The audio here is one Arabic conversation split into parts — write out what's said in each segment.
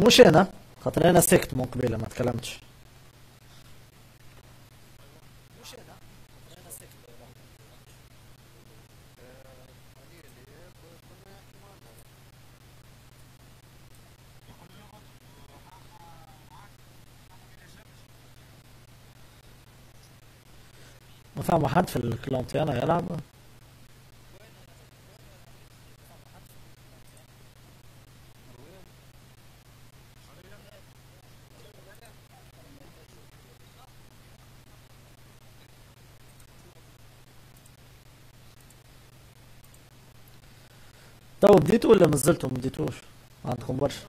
مش انا، خاطر انا سكت من قبيله ما تكلمتش. ما فهم حد في الكلونتيانا يلعب. تو بديتوا ولا نزلتوا ما بديتوش؟ عندكم برشا.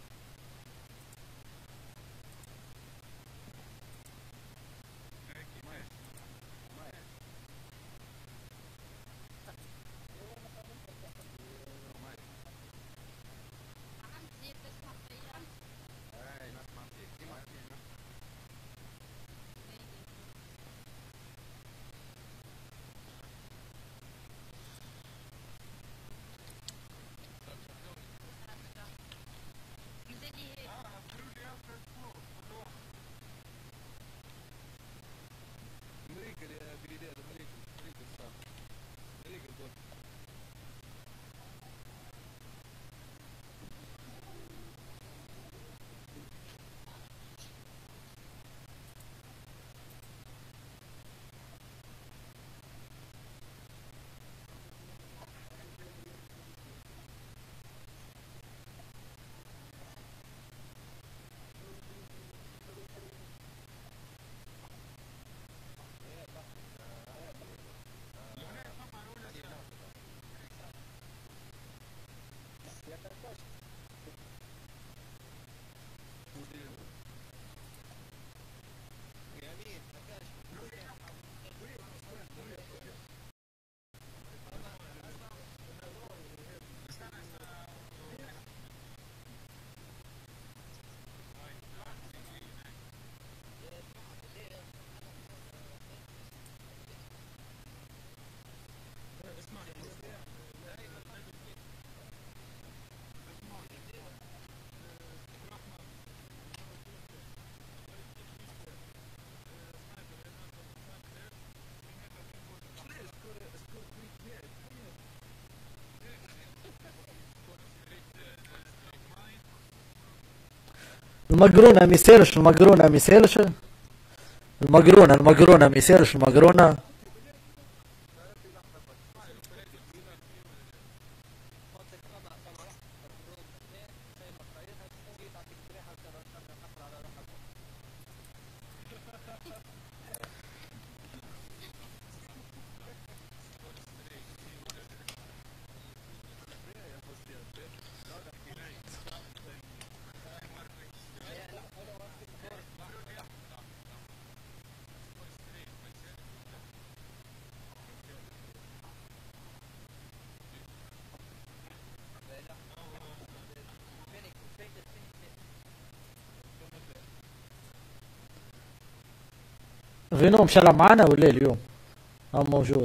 المقرونة ميسالش، المقرونة ميسالش، المقرونة ميسالش المقرونة. فينو مش هيلعب معانا ولا إيه اليوم؟ هو موجود.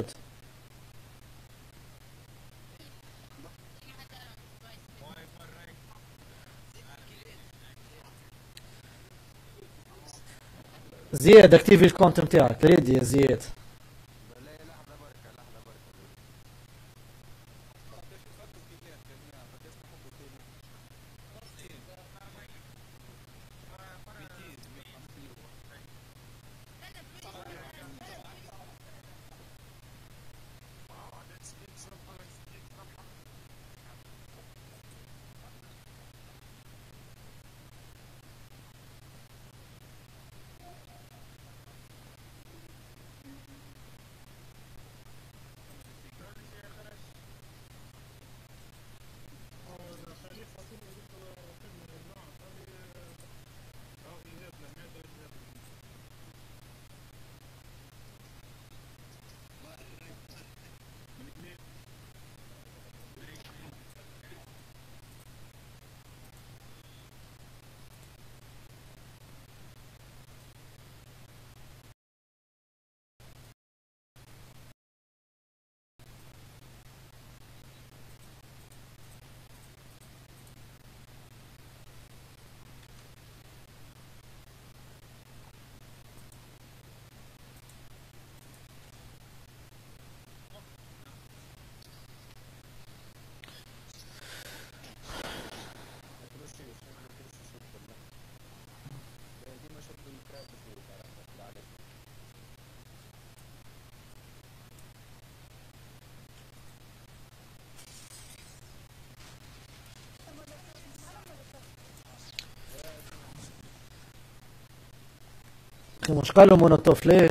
زياد اكتيفي الكونت نتاعك ريدي يا زياد. Que مشكلة مونوتوف ليه؟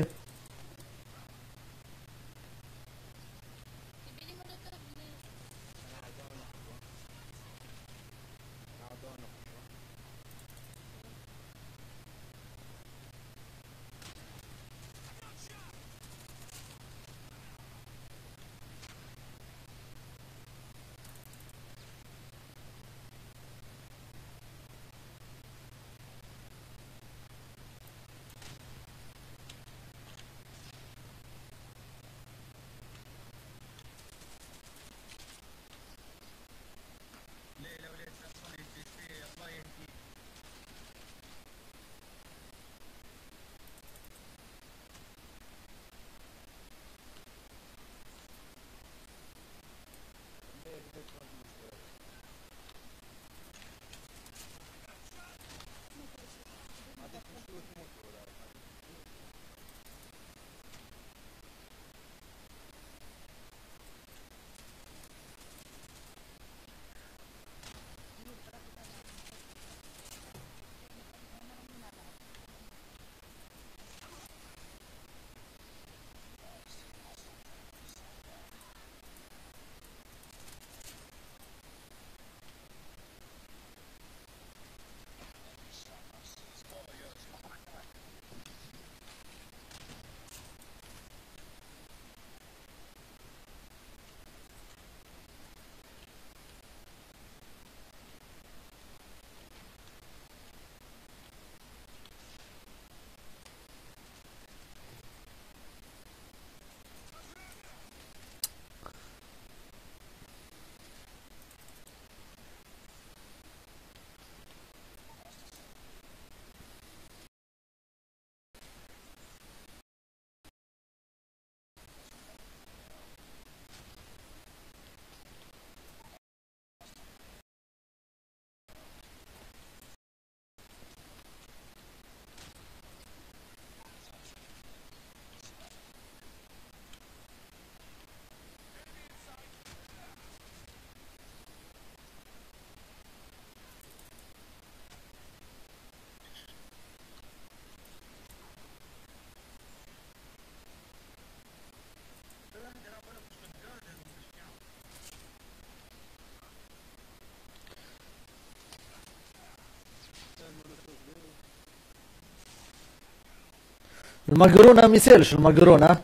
المقرونة ميسالش المقرونة،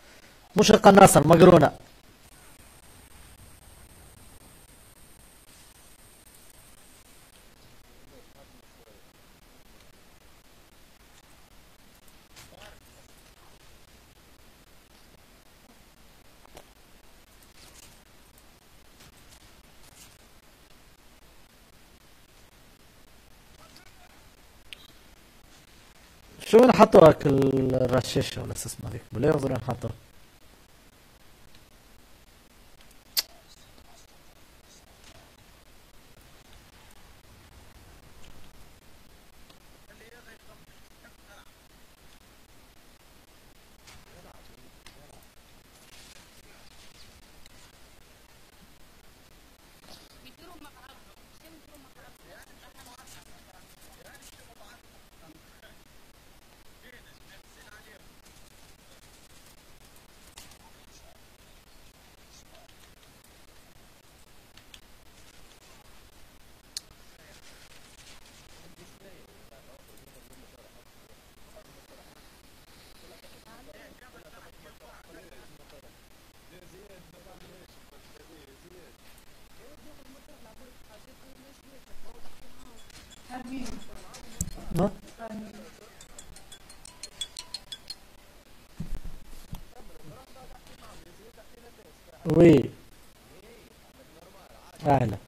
مش القناصة المقرونة. شو وين حطوا هاك الرشاشة ولا شو اسمها ذيك؟ بلا يغزر وين حطوا. ها؟ وي. أهلا.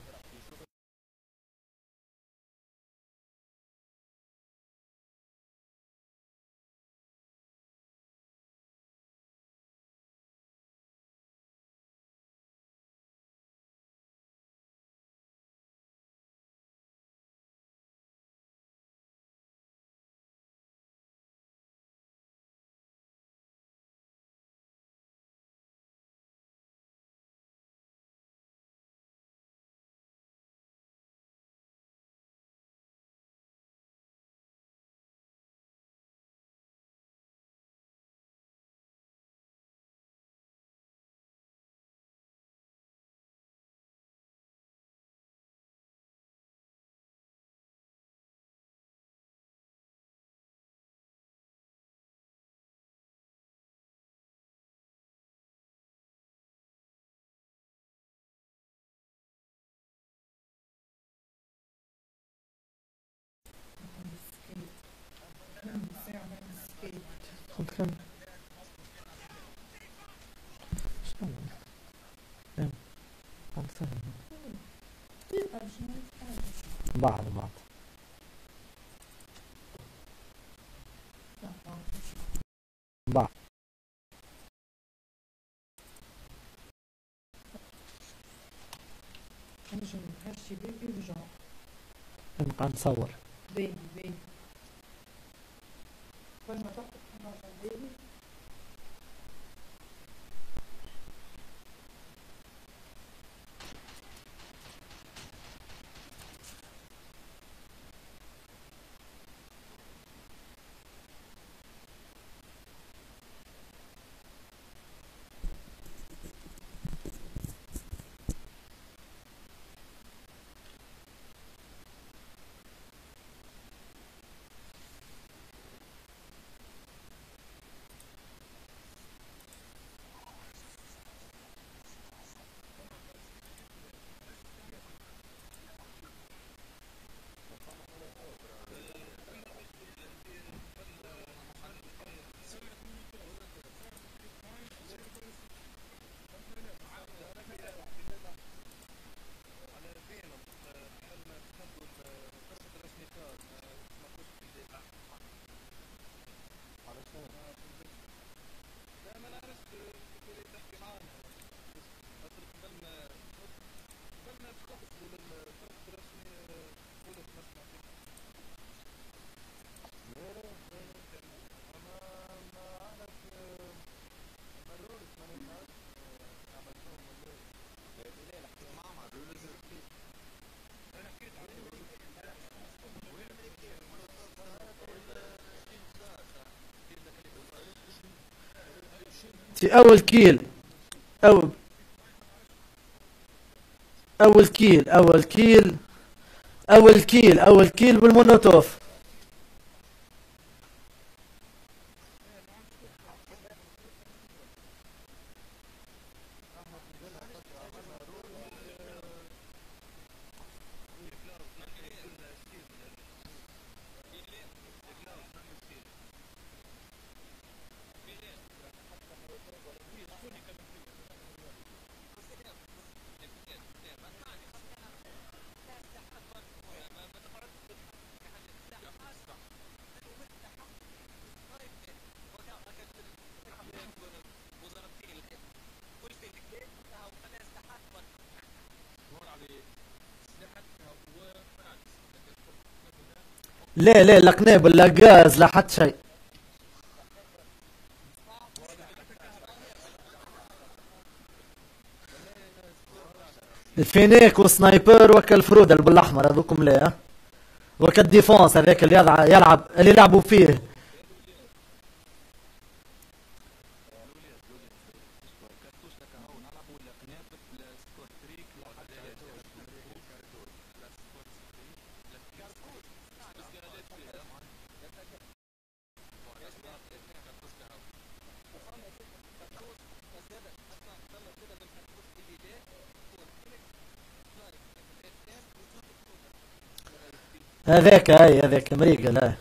كم بعض بعض نبقى نصور في أول أول كيل أول كيل أول كيل بالمونوتوف. لا لا قنابل لا غاز لا حتى شيء. الفينيك وسنايبر وكالفرود بالاحمر هذوكم لا. وكالديفونس هذاك اللي يلعب اللي يلعبوا فيه. هذاك امريكا لا.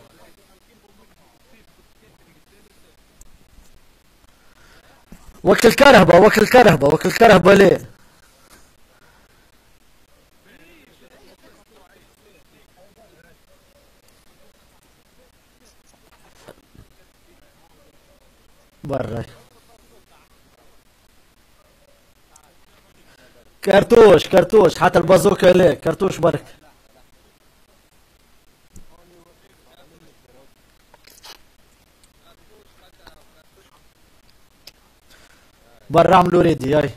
وكل كرهبة ليه. برا كرتوش حتى البازوكا ليه كرتوش برك. برا عملوا ريدي هاي.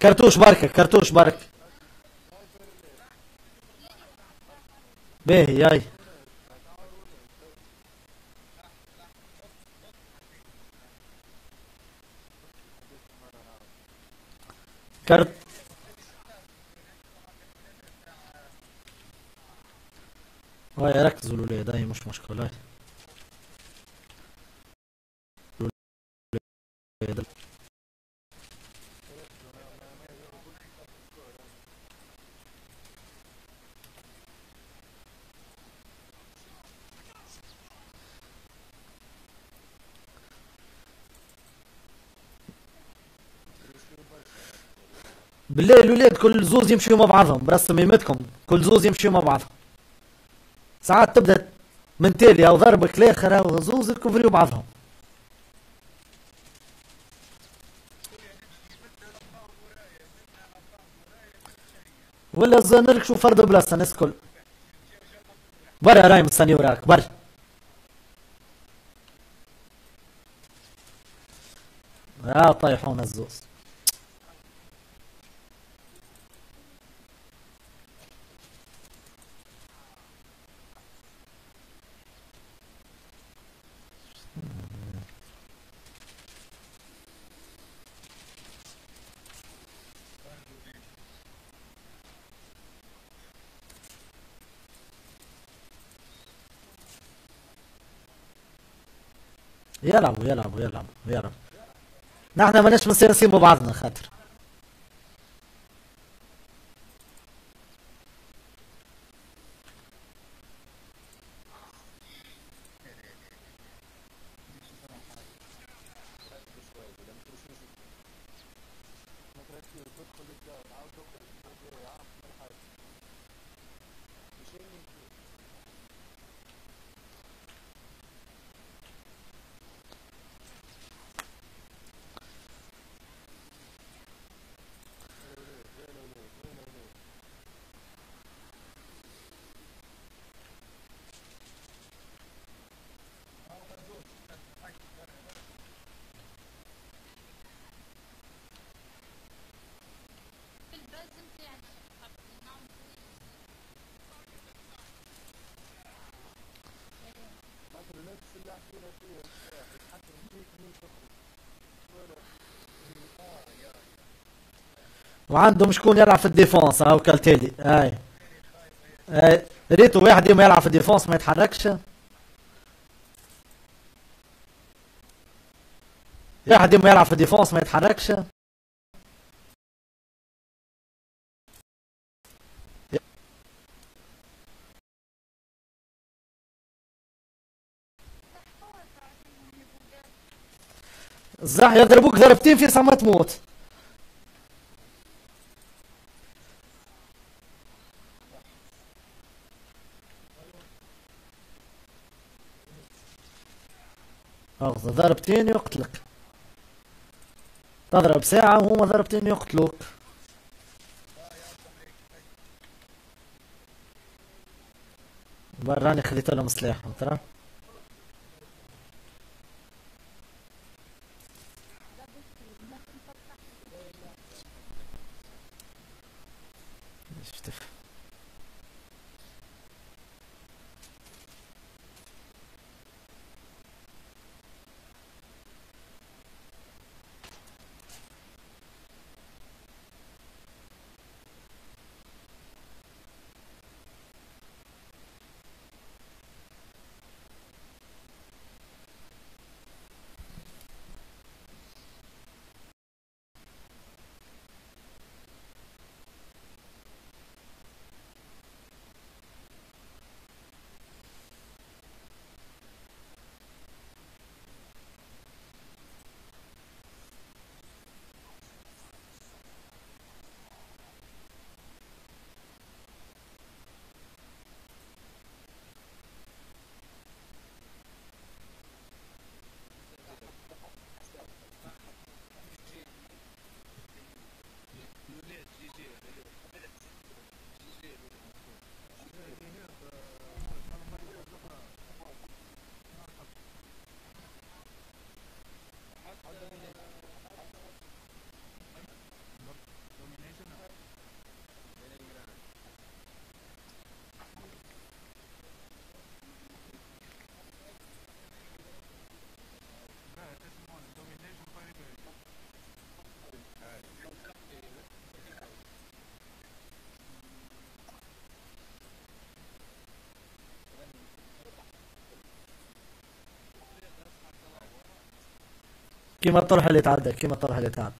كرتوش بركة، كرتوش بركة. باهي ياي. كرت. هاي ركزوا الولاد، هاي مش مشكلة، هاي الولاد. بالله الولاد كل زوز يمشيوا مع بعضهم، برسم يمتكم كل زوز يمشيوا مع بعضهم. ساعات تبدا من تالي او ضربك لاخر او زوز يكفريوا بعضهم. ولا نركشوا فرد بلاصه الناس الكل. برا راي مستني وراك برا. طايحون الزوز. يلعبوا يلعبوا يلعبوا يلعبوا. نحن ماناش مستانسين ببعضنا خاطر. وعندهم شكون يلعب في الديفونس هاو كالتالي. ريتو واحد ديما يلعب في الديفونس ما يتحركش. واحد ديما يلعب في الديفونس ما يتحركش. الزح يضربوك ضربتين في ساعة ما تموت. ضربتين يقتلك. تضرب ساعة وهما ضربتين يقتلوك. براني خليت لهم سلاح ترى. كيما الطرح اللي تعدى، كيما الطرح اللي تعدى.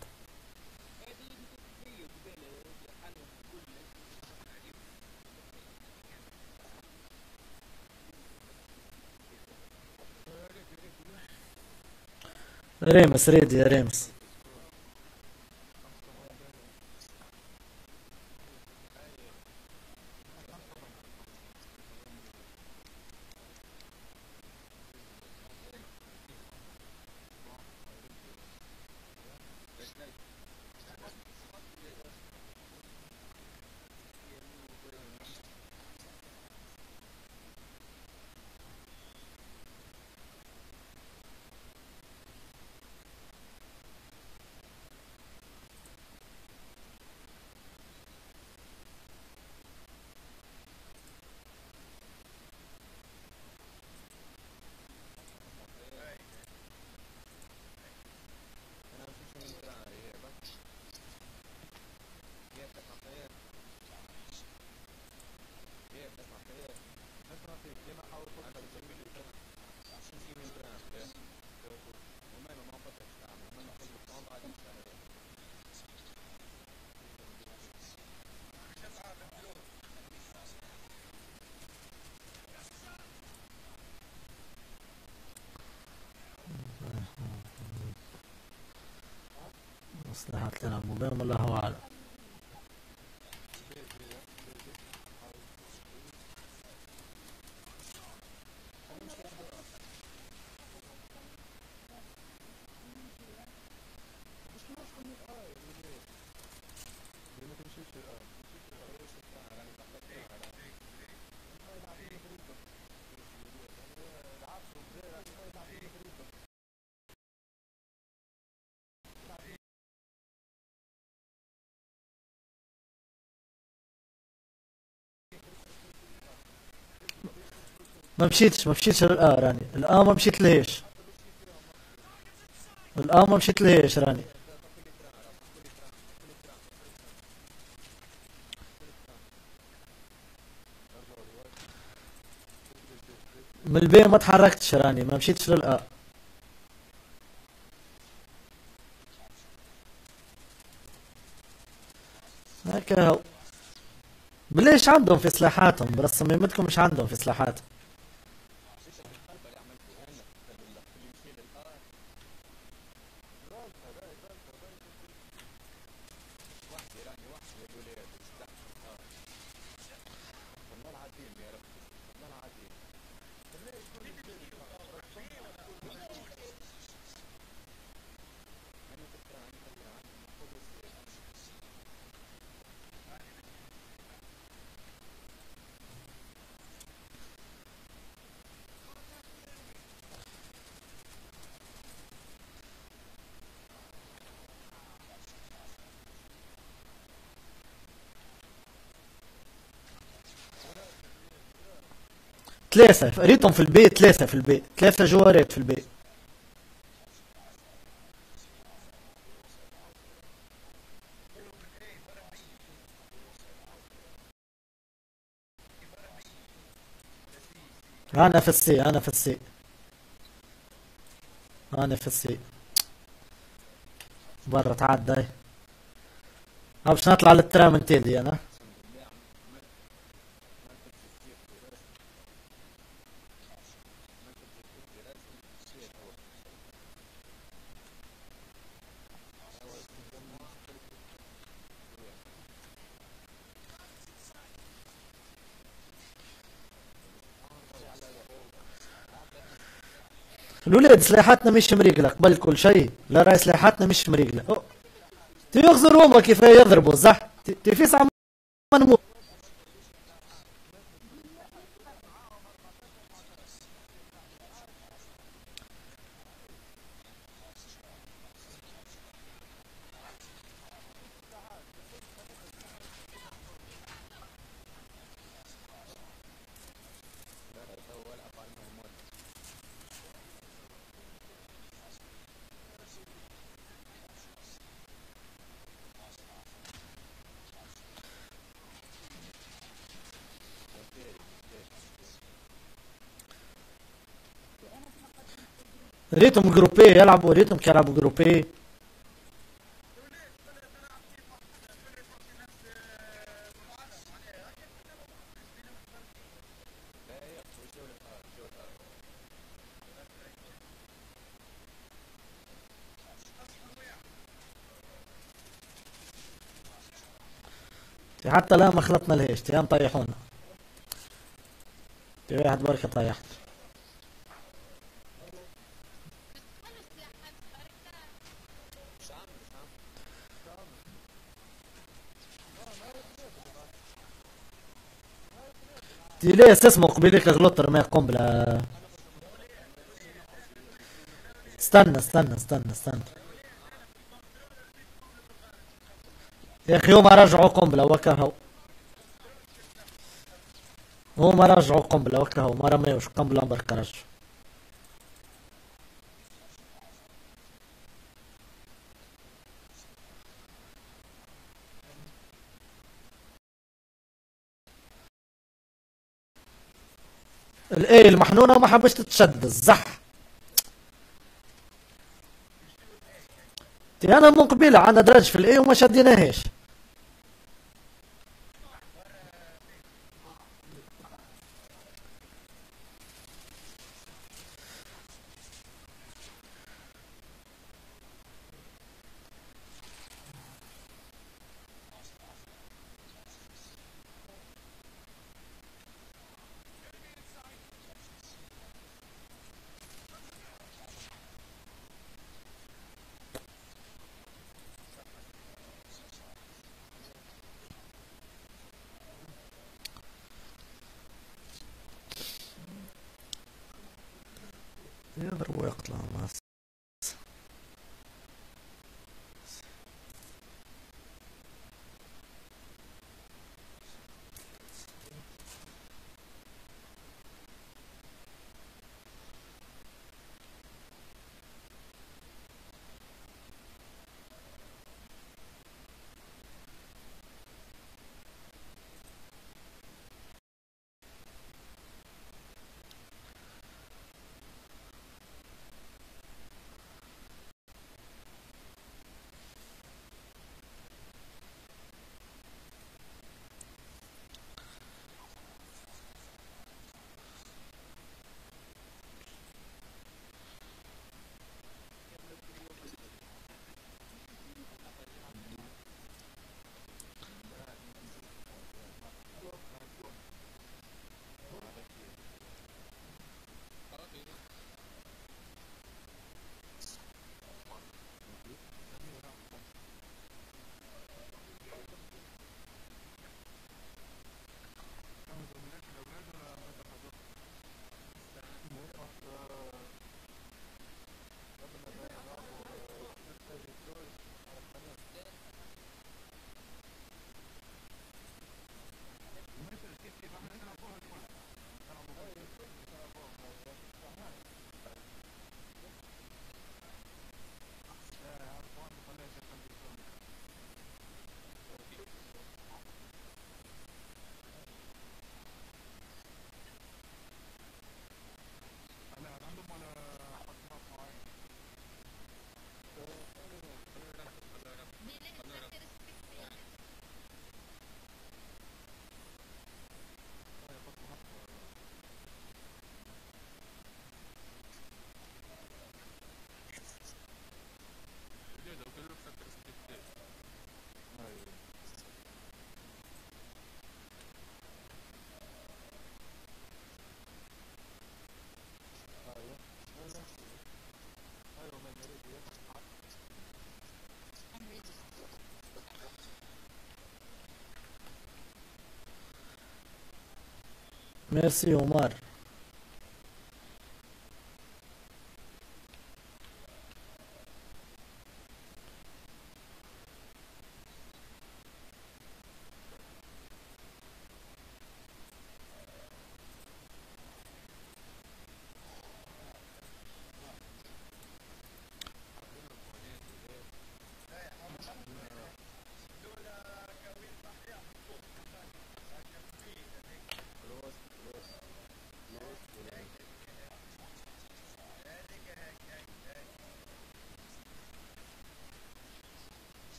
ريمس ريدي يا ريمس. مصلحة لنا بهم الله أعلم. ما مشيتش الآن راني، الآن ما مشيت لهيش، الآن ما مشيت لهيش راني. من البين ما تحركتش راني، ما مشيتش للآن. هكا هو. بليش عندهم في سلاحاتهم، بس صميمتكم مش عندهم في سلاحاتهم. ثلاثة ريتهم في البيت، ثلاثة في البيت، ثلاثة جوارات في البيت. أنا في السي، أنا في السي، أنا في السي. برا تعدى. باش نطلع للترام نتاعي أنا. الولاد سلاحاتنا مش مريقلة قبل كل شيء، لا راي سلاحاتنا مش مريقلة. تيغزر هما كيف يضربوا صح؟ تفيس عم نموت. ريتهم جروبي يلعبوا، ريتهم كيلعبوا جروبي. حتى لا ما خلطنا لهيش تيام طيحونا. في واحد بركة طيحت. تي ليه اسمه قبيلك غلط رمي قنبلة. استنى. يا اخي هما رجعوا قنبلة وكهو. هما رجعوا قنبلة وكهو ما رميوش قنبلة بركة رجعوا. الايه المحنونة وما حبش تتشد الزح. تي انا من قبيلة عندنا درج في الايه وما شديناهاش. يضرب ويقتل الناس. ميرسي عمر.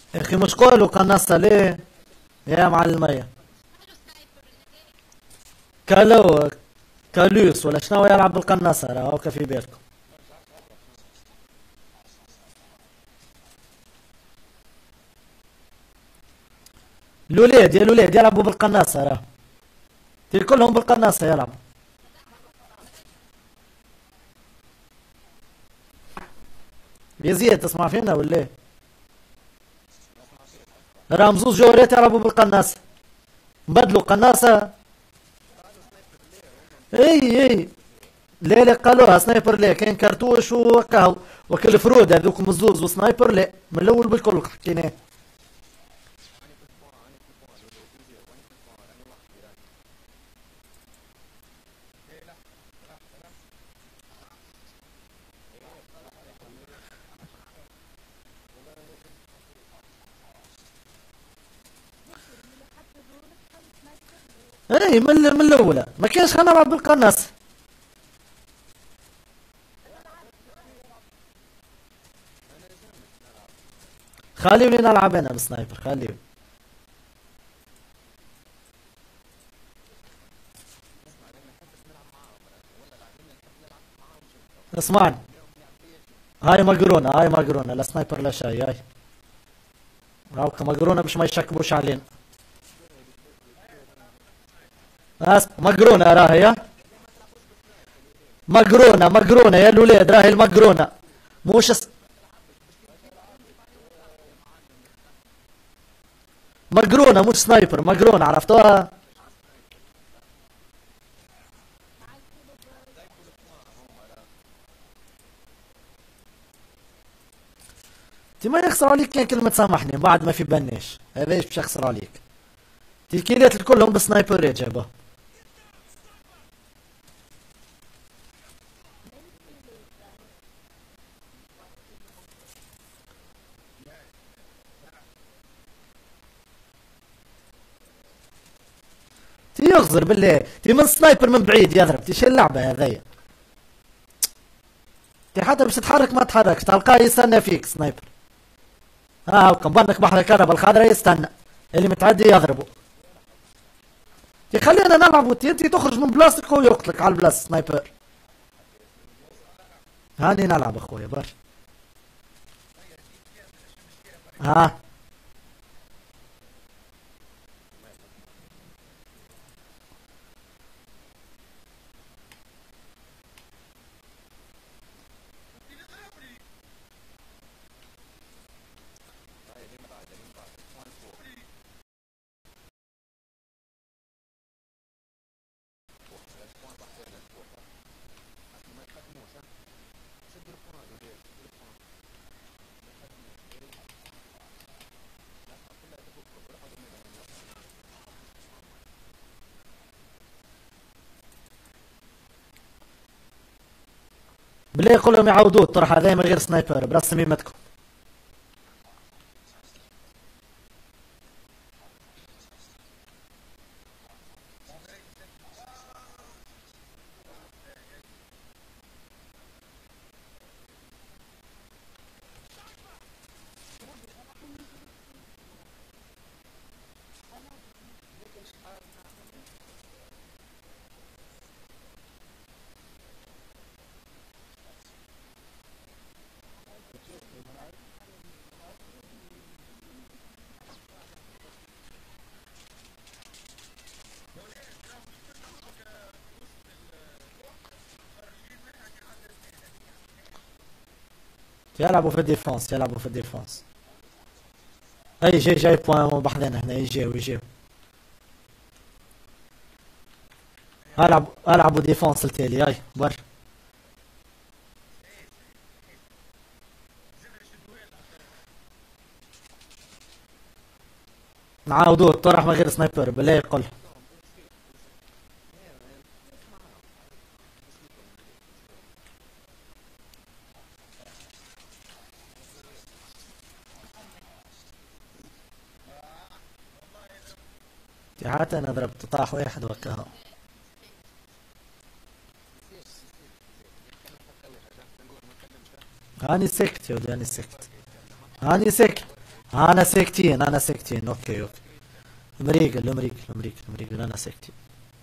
يا اخي مش قولوا قناصة ليه يا معلمية. كالو كالوس ولا شنو يلعب بالقناصة راهو في بالكم. الولاد يلعبوا بالقناصة راهو كلهم بالقناصة يلعبوا. يا زياد تسمع فينا ولا ايه؟ راهم زوز جوهرات يلعبوا بالقناصة بدلوا قناصة. اي لا لا قالوها سنايبر لا كان كرتوش وكهو وكل فرود هذوك الزوز وسنايبر لا من الاول بالكل حكيناه. اي من الاولى ما كانش نلعب بالقناص. خليوني نلعب انا بالسنايبر خليوني. اسمعني هاي مقرونة لا سنايبر لا شاي هاي. هاوك مقرونة باش ما يشكبوش علينا. مقرونة راهي يا مقرونة يا الولاد راهي المقرونة موش مقرونة مش سنايبر مقرونة عرفتوها. تي ما يخسر عليك كان كلمة سامحني بعد ما في بناش هذا ايش باش يخسر عليك. تي الكيلات الكلهم بالسنايبر جابه. تي يغزر بالله تي من سنايبر من بعيد يضرب تي شو اللعبة هذيا. تي حتى باش تتحرك ما تحركش تلقاه يستنى فيك سنايبر. ها هاكم بنك بحر الكهرباء الخضراء يستنى اللي متعدي يضربه. تي خلينا نلعبوا انت تخرج من بلاصتك وهو يقتلك على البلاصة سنايبر. هاني نلعب اخويا برشا. ها بالله يقول لهم يعودوه الطرح هذا من غير سنايبر براس ميمتكم. يلعبوا في الديفونس يلعبوا في الديفونس. اي جاي بوان بحذنا هنا يجيو. العبوا ديفونس التالي هاي برشا. نعاودوه الطرح من غير سنايبر بالله يقول. حتى انا ضربت طاح واحد وكهو. هاني سكت يا ولدي هاني سكت. هاني سكت انا ساكتين انا ساكتين، اوكي اوكي. مريقل مريقل مريقل مريقل انا ساكتين.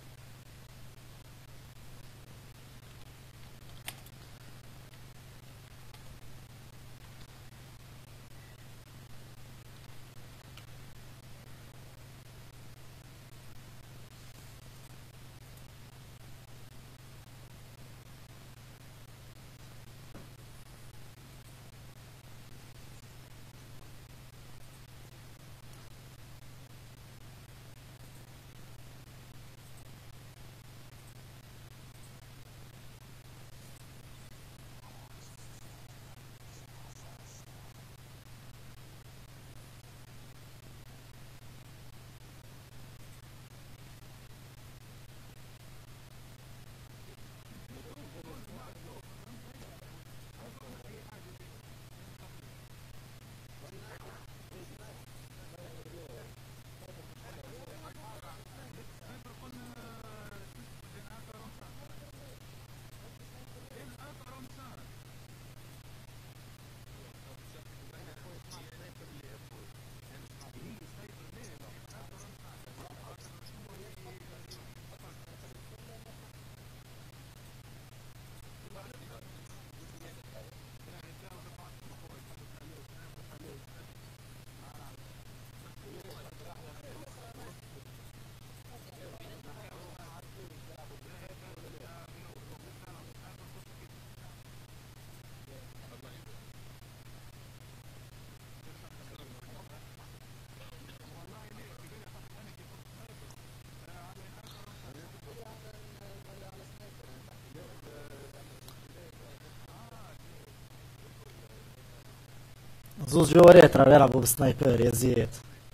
زوز جواريت راه يلعبوا بسنايبر يا زياد.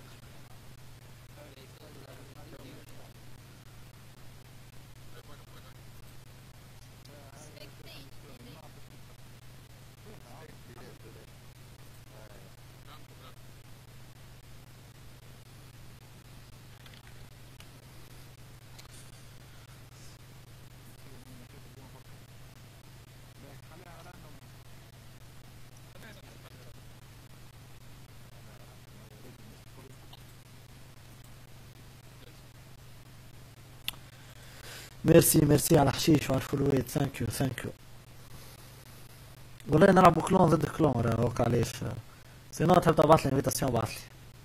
ميرسي ميرسي على حشيش وعلى الفلويت، ثانك يو ثانك يو. والله نلعبوا كلون ضد كلون راه هوك علاش. سينو تحب تبعثلي انفيتاسيون بعثلي.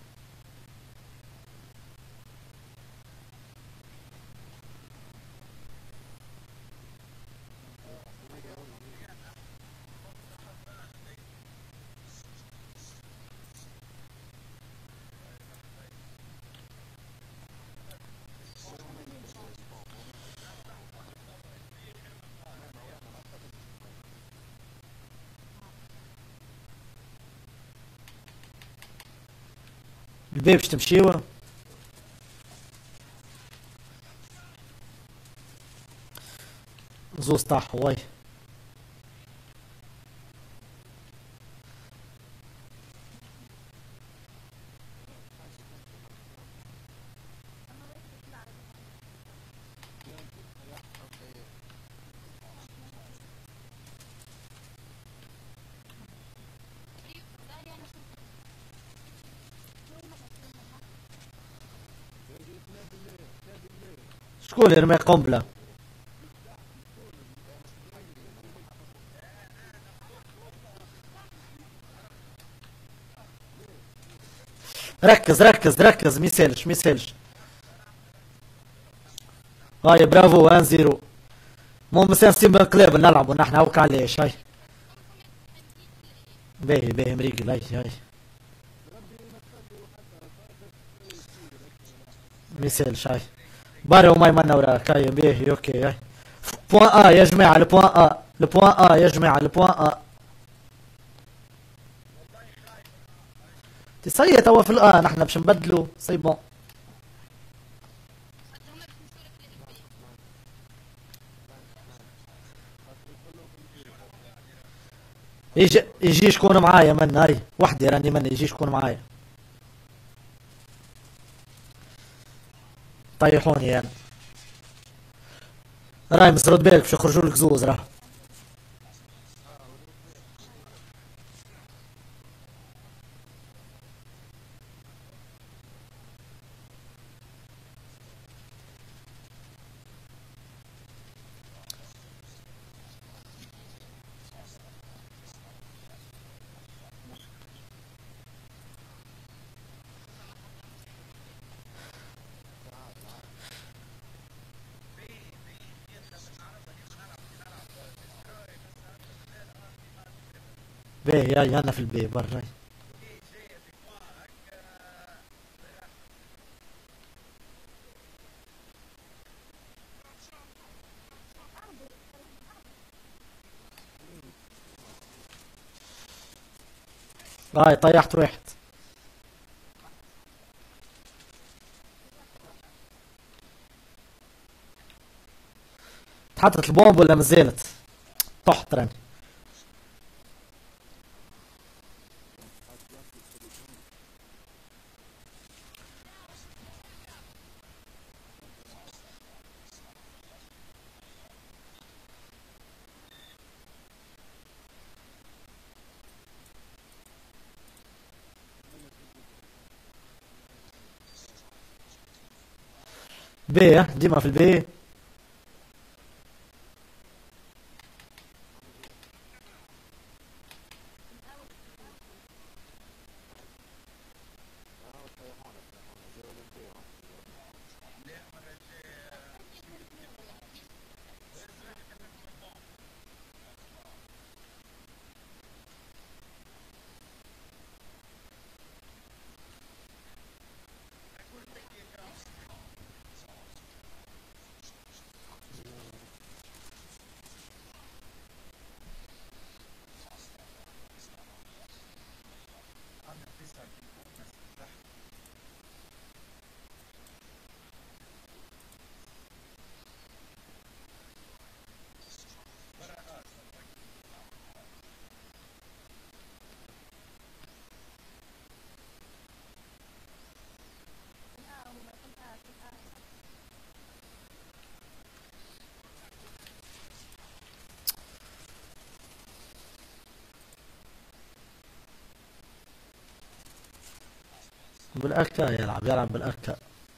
البيب باش تمشيوا. زوز طاح واي. شكون يرمي قنبلة؟ ركز ركز ركز، ميسالش ميسالش. هاي برافو 1-0. مو مسانسين بنقلاب نلعبوا نحن هوك علاش. هاي باهي باهي مريقل. هاي ميسالش. هاي باري وما يمنى وراك. هاي باهي اوكي. هاي بوان ا يا جماعة، البوان ا البوان ا يا جماعة البوان ا. تصيي توا في الان نحن باش نبدلو سي بون. يجي شكون معايا من هاي وحدي راني من يجي شكون معايا. طيحوني انا. راي مسرود بالك باش يخرجوا لك زوز راه. بيه يا انا في البي برا. هاي طيحت واحد. اتحطت البومب ولا مازالت؟ طحت راني. بي ديما في البي. بالاكا يلعب بالاكا.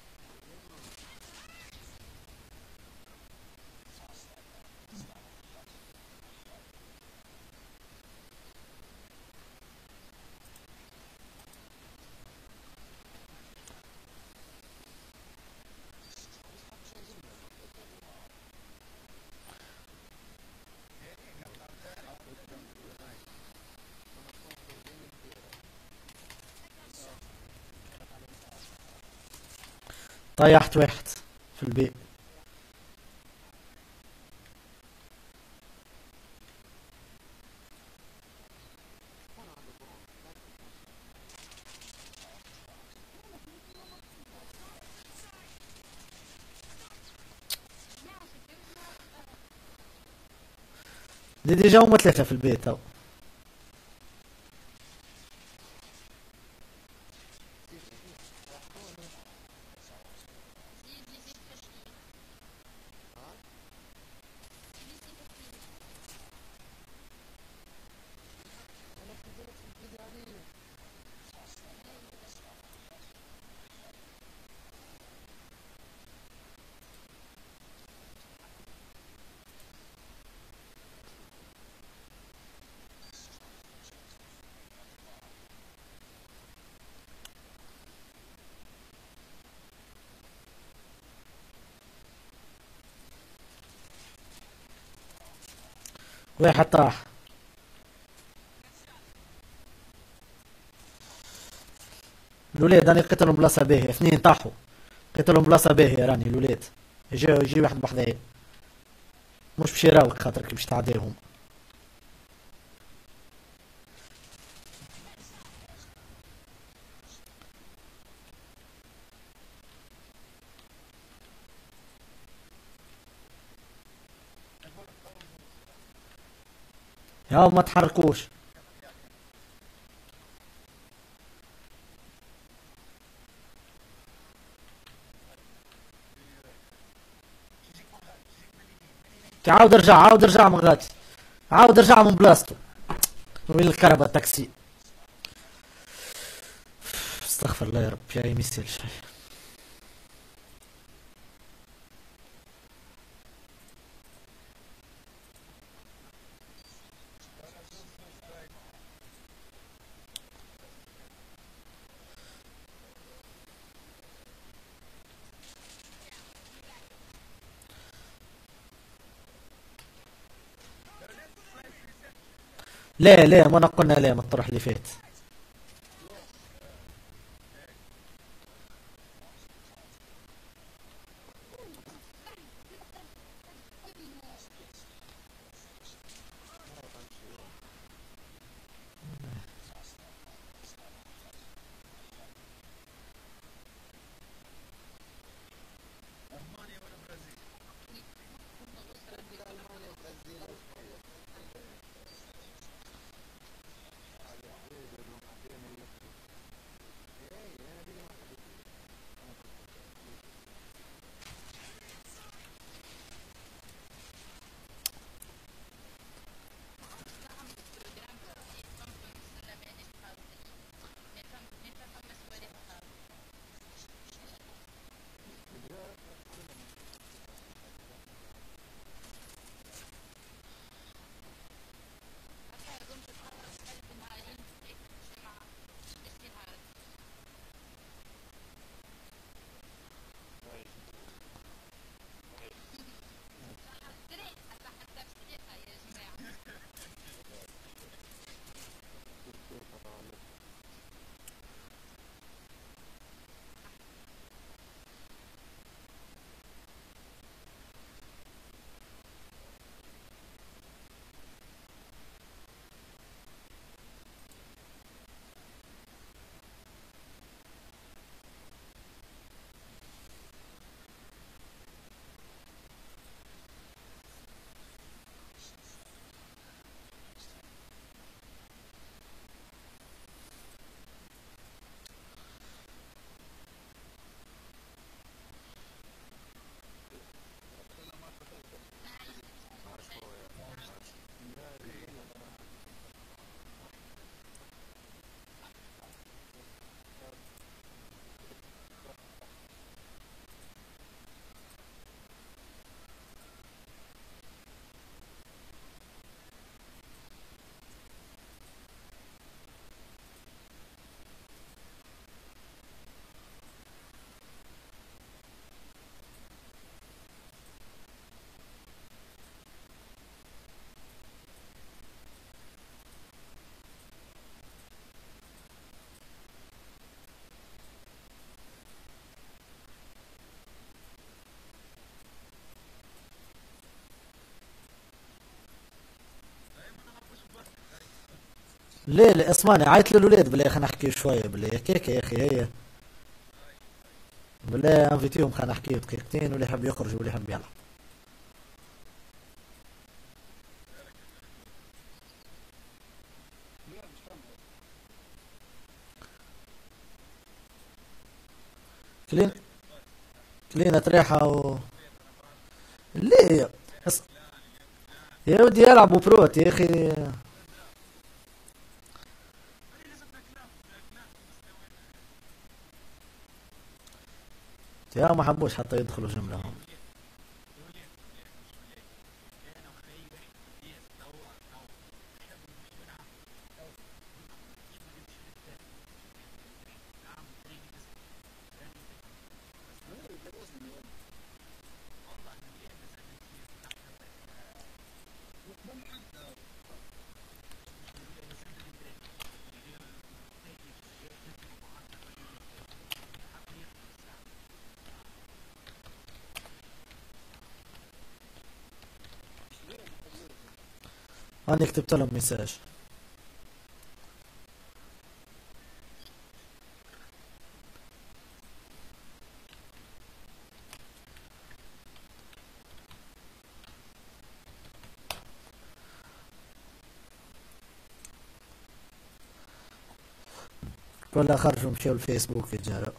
طيحت واحد في البي. ديجا هما ثلاثة في البيت هاو. واحد طاح. الولاد راني قتلهم بلاصة باهية، اثنين طاحوا. قتلهم بلاصة باهية راني الولاد. يجي واحد بحذايا. مش باش يراوك خاطرك باش تعديهم. يا ما تحركوش. عاود ارجع عاود ارجع من غادي. عاود ارجع من بلاصتو. وين الكهرباء التاكسي. استغفر الله يا رب يا ميسيلش. ليه ليه ما قلنا ليه ما الطرح اللي فات. ليه لا اسمعني عيط للولاد بلا خلينا نحكي شويه بلا هيك يا اخي هي بلا انفيتيهم خلينا نحكي دقيقتين واللي يحب يخرج واللي يحب يلعب. كلين كلينة ريحة ليه أص... يا ودي يلعبوا بروت يا اخي. يا ما حبوش حتى يدخلوا جملة. انا كتبت لهم مساج. كلها خرجوا مشيوا الفيسبوك يا رجال.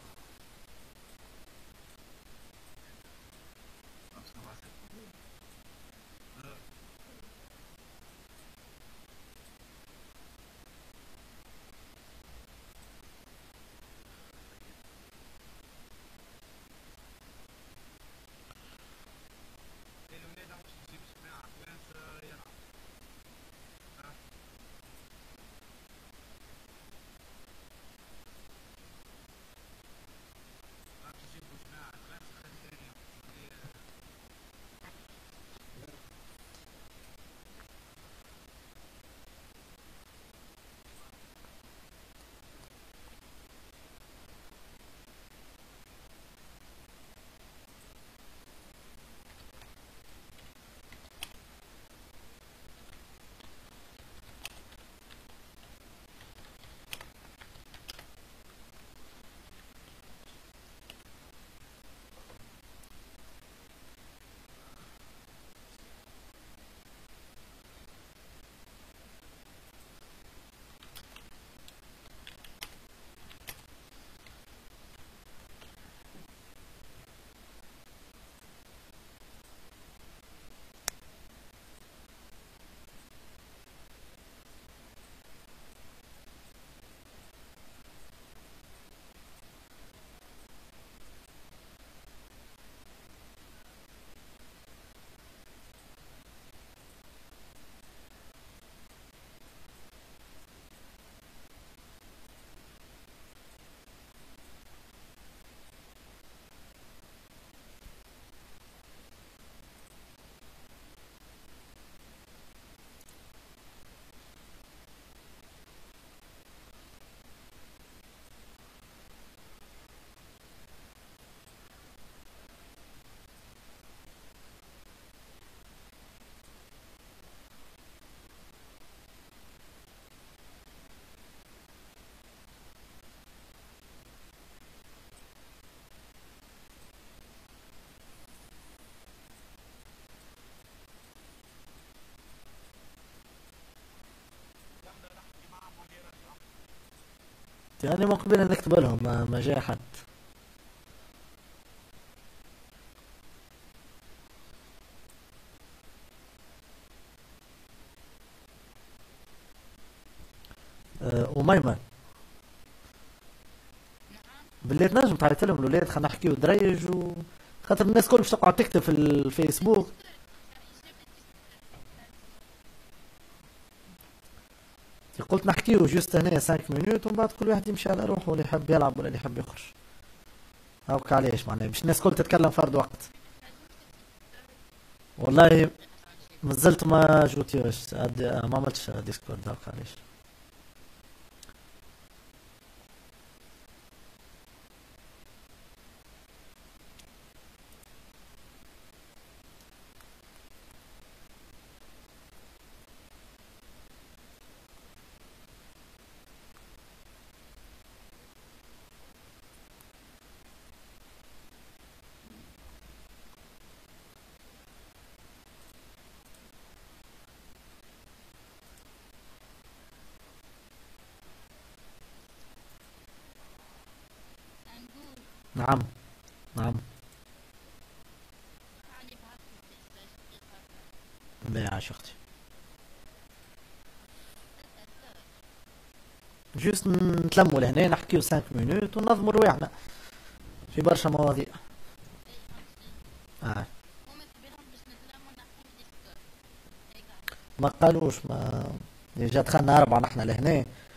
يعني مقبلين نكتب لهم ما جاء حد. وميمن باللي تنجم تعيط لهم الولاد خلينا نحكيو دريج خاطر الناس كل باش تقعد تكتب في الفيسبوك. قلت نحكيو جوست هنا 5 مينوت ومن بعد كل واحد يمشي على روحه، واللي يحب يلعب ولا اللي يحب يخرج. هاوك علاش معناها باش الناس كل تتكلم فرد وقت. والله مازلت ما جوتيوش ما عملتش ديسكورد، هاوك علاش. نعم نعم. لا عاش اختي. جوست نتلموا لهنا نحكيو 5 مينوت وننظموا رواحنا في برشا مواضيع. آه. ما قالوش ما جا دخلنا 4 نحنا لهنا